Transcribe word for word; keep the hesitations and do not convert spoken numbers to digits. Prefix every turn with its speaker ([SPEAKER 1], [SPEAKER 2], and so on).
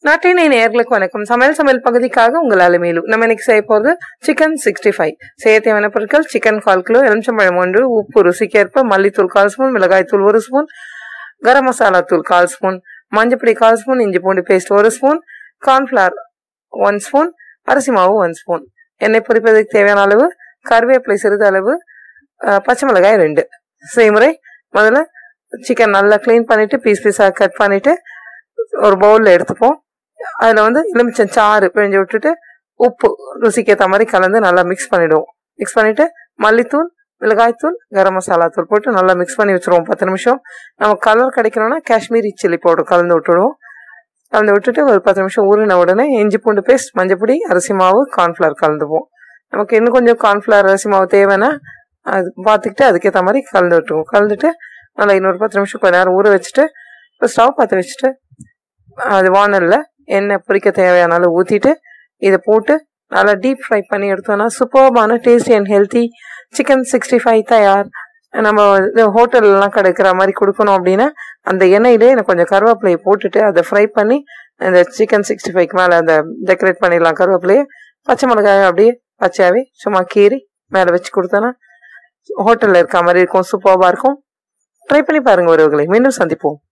[SPEAKER 1] நாட்டினை நேயர்களுக்கு வணக்கம். சமையல் சமையல் பகுதிக்காக உங்கள் அலுமையிலும் நம்ம இன்னைக்கு செய்ய போகிறது சிக்கன் சிக்ஸ்டி ஃபைவ். செய்ய தேவையான பொருட்கள்: சிக்கன் கால் கிலோ, எலுமிச்சம்பழம் ஒன்று, உப்பு ருசிக்கேற்ப, மல்லித்தூள் கால் ஸ்பூன், மிளகாய் தூள் ஒரு ஸ்பூன், கரம் மசாலா தூள் கால் ஸ்பூன், மஞ்சப்பொடி கால் ஸ்பூன், இஞ்சி பூண்டு பேஸ்ட் ஒரு ஸ்பூன், கார்ன்ஃபிளவர் ஒன் ஸ்பூன், அரிசி மாவு ஒன் ஸ்பூன், எண்ணெய் பொரிப்பதற்கு தேவையான அளவு, கருவேப்பிலை சிறிது அளவு, பச்சை மிளகாய் ரெண்டு. செய்முறை: முதல்ல சிக்கன் நல்லா க்ளீன் பண்ணிட்டு பீஸ் பீஸாக கட் பண்ணிட்டு ஒரு பவுலில் எடுத்துப்போம். அதில் வந்து எலுமிச்சம் சாறு பிழிஞ்சு விட்டுட்டு உப்பு ருசிக்கு ஏற்ற மாதிரி கலந்து நல்லா மிக்ஸ் பண்ணிவிடுவோம். மிக்ஸ் பண்ணிவிட்டு மல்லித்தூள், மிளகாய்த்தூள், கரம் மசாலா தூள் போட்டு நல்லா மிக்ஸ் பண்ணி வச்சுருவோம் பத்து நிமிஷம். நம்ம கலர் கிடைக்கணும்னா காஷ்மீரி சில்லி பவுடர் கலந்து விட்டுடுவோம். கலந்து விட்டுட்டு ஒரு பத்து நிமிஷம் ஊறின உடனே இஞ்சி பூண்டு பேஸ்ட், மஞ்சப்பொடி, அரிசி மாவு, கார்ன்ஃப்ளவர் கலந்துப்போம். நமக்கு இன்னும் கொஞ்சம் கார்ன்ஃப்ளவர் அரிசி மாவு தேவைன்னா அது பார்த்துக்கிட்டு அதுக்கேற்ற மாதிரி கலந்து விட்டுருவோம். கலந்துட்டு நல்லா இன்னொரு பத்து நிமிஷம் கொஞ்ச நேரம் ஊற வச்சுட்டு இப்போ ஸ்டவ் பற்ற வச்சுட்டு அது வானலில் எண்ணெய் பொரிக்க தேவையான அளவு ஊற்றிட்டு இதை போட்டு நல்லா டீப் ஃப்ரை பண்ணி எடுத்தோன்னா சூப்பர்பான tasty and healthy chicken sixty five தயார். நம்ம இது ஹோட்டல்லாம் கிடைக்கிற மாதிரி கொடுக்கணும் அப்படின்னா அந்த எண்ணெயிலே எனக்கு கொஞ்சம் கருவேப்பிலையை போட்டுட்டு அதை ஃப்ரை பண்ணி அந்த சிக்கன் சிக்ஸ்டி ஃபைவ்க்கு மேலே அந்த டெக்கரேட் பண்ணிடலாம். கருவேப்பிலையை பச்சை மிளகாய் அப்படியே பச்சையாகவே சும்மா கீறி மேலே வச்சு கொடுத்தோன்னா ஹோட்டலில் இருக்க மாதிரி இருக்கும். சூப்பராக இருக்கும். ட்ரை பண்ணி பாருங்கள் உறவுகளை. மீண்டும் சந்திப்போம்.